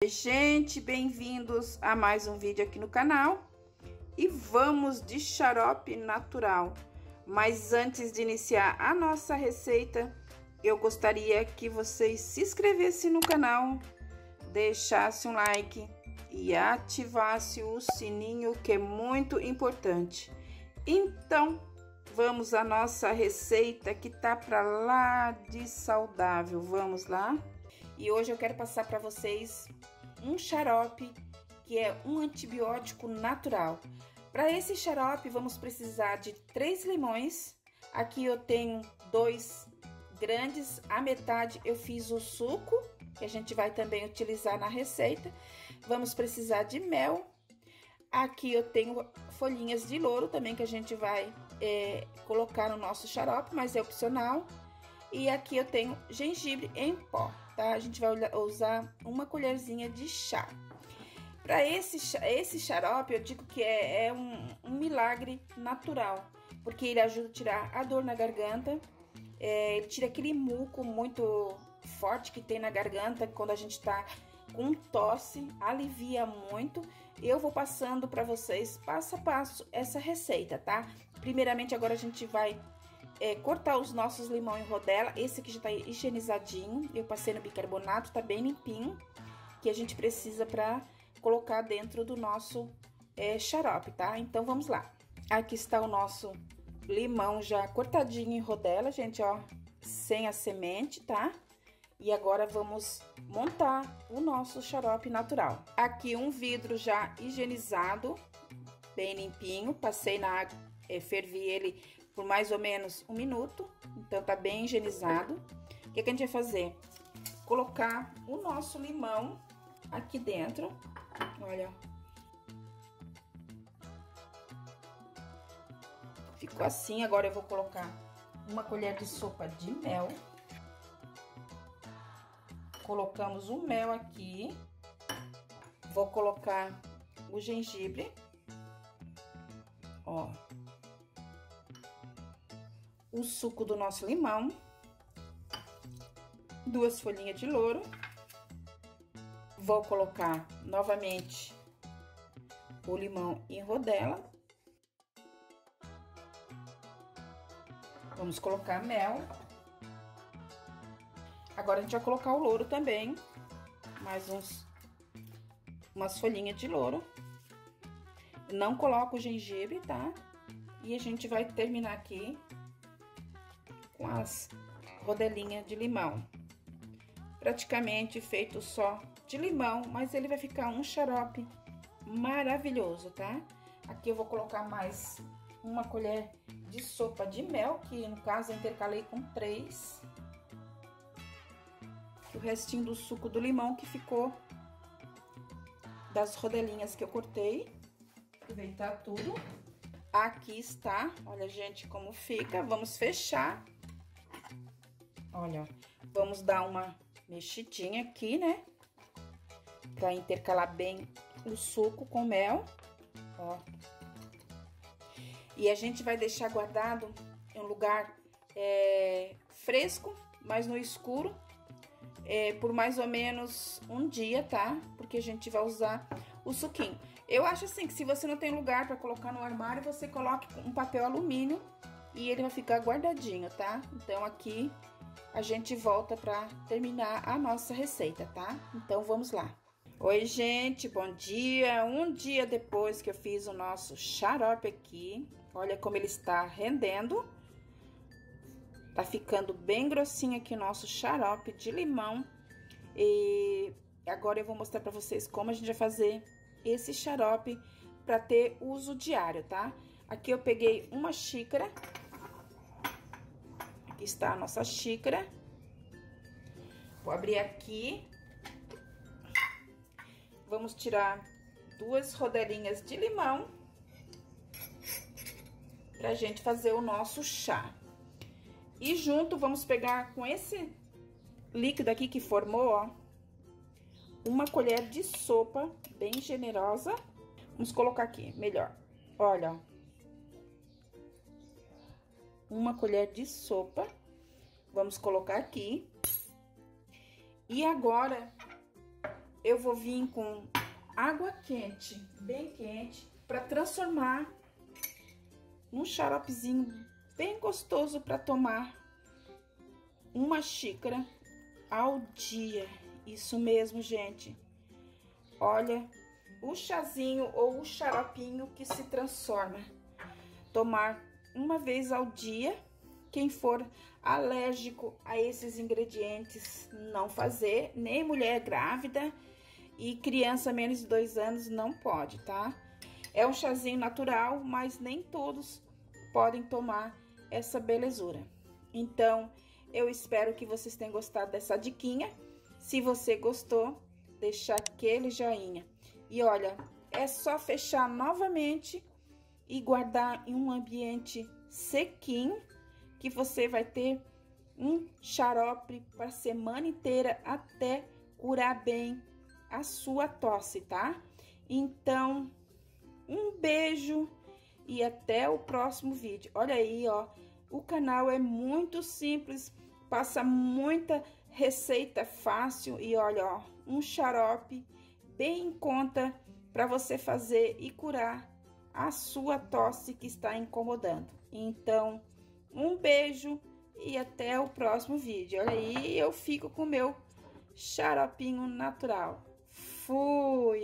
Gente, bem-vindos a mais um vídeo aqui no canal. E vamos de xarope natural. Mas antes de iniciar a nossa receita, eu gostaria que vocês se inscrevessem no canal, deixassem um like e ativassem o sininho, que é muito importante. Então, vamos à nossa receita que tá para lá de saudável. Vamos lá? E hoje eu quero passar para vocês um xarope que é um antibiótico natural. Para esse xarope vamos precisar de 3 limões. Aqui eu tenho 2 grandes, a metade eu fiz o suco, que a gente vai também utilizar na receita. Vamos precisar de mel. Aqui eu tenho folhinhas de louro também, que a gente vai colocar no nosso xarope, mas é opcional. E aqui eu tenho gengibre em pó, tá? A gente vai usar uma colherzinha de chá. Para esse xarope, eu digo que é um milagre natural, porque ele ajuda a tirar a dor na garganta, ele tira aquele muco muito forte que tem na garganta quando a gente tá com tosse, alivia muito. Eu vou passando para vocês passo a passo essa receita, tá? Primeiramente, agora a gente vai cortar os nossos limão em rodela. Esse aqui já tá higienizadinho, eu passei no bicarbonato, tá bem limpinho, que a gente precisa para colocar dentro do nosso xarope, tá? Então, vamos lá. Aqui está o nosso limão já cortadinho em rodela, gente, ó, sem a semente, tá? E agora vamos montar o nosso xarope natural. Aqui um vidro já higienizado, bem limpinho, passei na água, fervi ele por mais ou menos 1 minuto, então tá bem higienizado. O que a gente vai fazer? Colocar o nosso limão aqui dentro, olha. Ficou assim, agora eu vou colocar uma colher de sopa de mel. Colocamos o mel aqui. Vou colocar o gengibre, ó. O suco do nosso limão, 2 folhinhas de louro. Vou colocar novamente o limão em rodela. Vamos colocar mel. Agora a gente vai colocar o louro também, mais umas folhinhas de louro. Não coloco o gengibre, tá? E a gente vai terminar aqui com as rodelinhas de limão. Praticamente feito só de limão, mas ele vai ficar um xarope maravilhoso, tá? Aqui eu vou colocar mais uma colher de sopa de mel, que no caso eu intercalei com 3. O restinho do suco do limão que ficou das rodelinhas que eu cortei. Aproveitar tudo. Aqui está, olha, gente, como fica. Vamos fechar. Olha, vamos dar uma mexidinha aqui, né? Pra intercalar bem o suco com mel, ó. E a gente vai deixar guardado em um lugar fresco, mas no escuro, por mais ou menos um dia, tá? Porque a gente vai usar o suquinho. Eu acho assim que se você não tem lugar para colocar no armário, você coloque um papel alumínio e ele vai ficar guardadinho, tá? Então, aqui a gente volta para terminar a nossa receita, tá? Então, vamos lá. Oi, gente, bom dia. Um dia depois que eu fiz o nosso xarope aqui, olha como ele está rendendo. Tá ficando bem grossinho aqui o nosso xarope de limão. E agora eu vou mostrar pra vocês como a gente vai fazer esse xarope pra ter uso diário, tá? Aqui eu peguei uma xícara. Aqui está a nossa xícara. Vou abrir aqui. Vamos tirar 2 rodelinhas de limão pra gente fazer o nosso chá. E junto, vamos pegar com esse líquido aqui que formou, ó, uma colher de sopa bem generosa. Vamos colocar aqui, melhor. Olha, ó. Uma colher de sopa. Vamos colocar aqui. E agora, eu vou vir com água quente, bem quente, para transformar num xaropezinho bem gostoso para tomar 1 xícara ao dia. Isso mesmo, gente. Olha, o chazinho ou o xaropinho que se transforma. Tomar 1 vez ao dia. Quem for alérgico a esses ingredientes, não fazer. Nem mulher grávida e criança menos de 2 anos não pode, tá? É um chazinho natural, mas nem todos podem tomar essa belezura. Então, eu espero que vocês tenham gostado dessa diquinha. Se você gostou, deixa aquele joinha. E olha, é só fechar novamente e guardar em um ambiente sequinho, que você vai ter um xarope para a semana inteira até curar bem a sua tosse, tá? Então, um beijo e até o próximo vídeo. Olha aí, ó, o canal é muito simples, passa muita receita fácil e olha, ó, um xarope bem em conta para você fazer e curar a sua tosse que está incomodando. Então, um beijo e até o próximo vídeo. Olha aí, eu fico com o meu xaropinho natural. Fui!